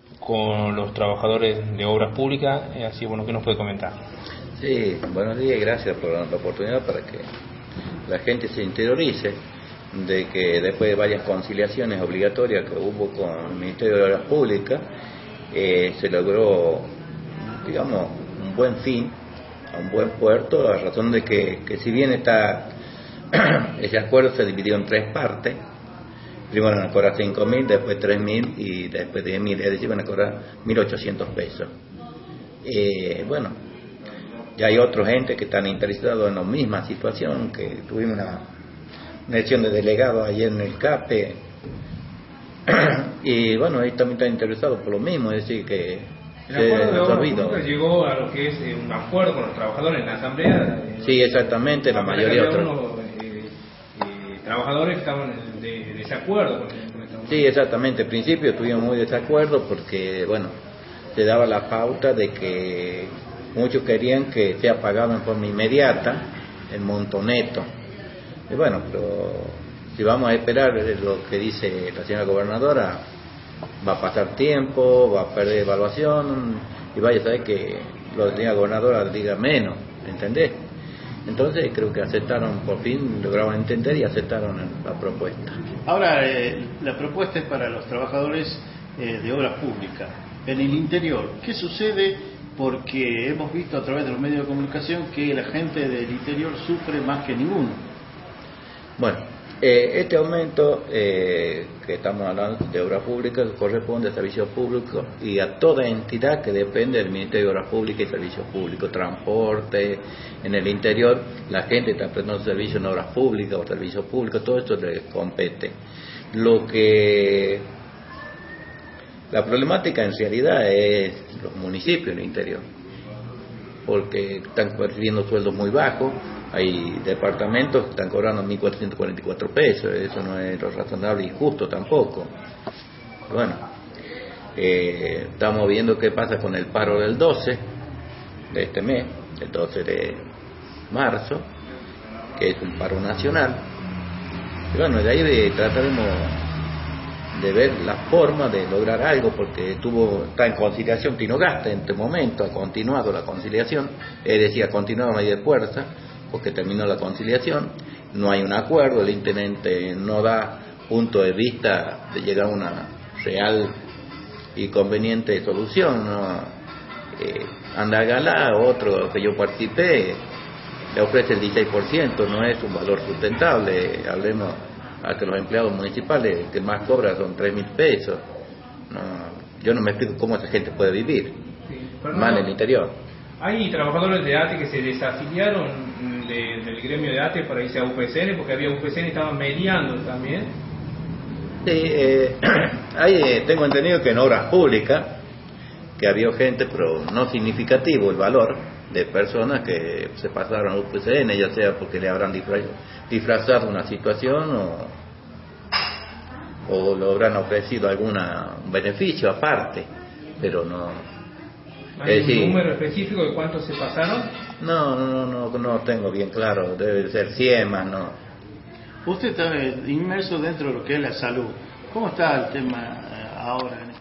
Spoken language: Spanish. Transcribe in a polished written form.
con los trabajadores de obras públicas, así bueno, ¿qué nos puede comentar? Sí, buenos días y gracias por la oportunidad para que la gente se interiorice de que después de varias conciliaciones obligatorias que hubo con el Ministerio de Obras Públicas, se logró, digamos, un buen fin, a un buen puerto, a razón de que si bien ese acuerdo se dividió en tres partes. Primero van a cobrar 5.000, después 3.000 y después 10.000, es decir, van a cobrar 1.800 pesos. Bueno, ya hay otra gente que están interesados en la misma situación, que tuvimos una elección de delegados ayer en el CAPE, y bueno, ellos también están interesados por lo mismo, es decir, que el acuerdo de obras públicas llegó a lo que es un acuerdo con los trabajadores en la asamblea. Sí, exactamente, la mayoría de trabajadores estaban de desacuerdo con esto. Sí, exactamente. Al principio estuvimos muy de desacuerdo porque, bueno, se daba la pauta de que muchos querían que sea pagado en forma inmediata el monto neto. Y bueno, pero si vamos a esperar lo que dice la señora gobernadora, va a pasar tiempo, va a perder evaluación y vaya a saber que la señora gobernadora diga menos, ¿entendés? Entonces creo que aceptaron, por fin lograron entender y aceptaron la propuesta. Ahora, la propuesta es para los trabajadores de obras públicas. En el interior, ¿qué sucede? Porque hemos visto a través de los medios de comunicación que la gente del interior sufre más que ninguno. Bueno, este aumento que estamos hablando de obras públicas corresponde a servicios públicos y a toda entidad que depende del Ministerio de Obras Públicas y Servicios Públicos, transporte. En el interior la gente está prestando servicios en obras públicas o servicios públicos, todo esto les compete. La problemática en realidad es los municipios del interior, porque están percibiendo sueldos muy bajos. Hay departamentos que están cobrando 1.444 pesos, eso no es lo razonable y justo tampoco. Bueno, estamos viendo qué pasa con el paro del 12 de este mes, el 12 de marzo, que es un paro nacional. Y bueno, de ahí trataremos de ver la forma de lograr algo, porque está en conciliación Tinogasta en este momento, ha continuado la conciliación, es decir, ha continuado a medida de fuerza, porque terminó la conciliación, no hay un acuerdo, el intendente no da punto de vista de llegar a una real y conveniente solución, ¿no? Andagala, otro que yo participé, le ofrece el 16%, no es un valor sustentable. Hablemos a que los empleados municipales que más cobran son 3.000 pesos. No, yo no me explico cómo esa gente puede vivir, mal en el interior. Hay trabajadores de ATE que se desafiliaron del gremio de ATE para irse a UPCN, porque había UPCN y estaban mediando también. Sí, tengo entendido que en obras públicas, que había gente, pero no significativo el valor de personas que se pasaron a UPCN, ya sea porque le habrán disfrazado una situación o le habrán ofrecido algún beneficio aparte, pero no. ¿Hay un número específico de cuántos se pasaron? No tengo bien claro, debe ser 100 más, no. Usted está inmerso dentro de lo que es la salud. ¿Cómo está el tema ahora?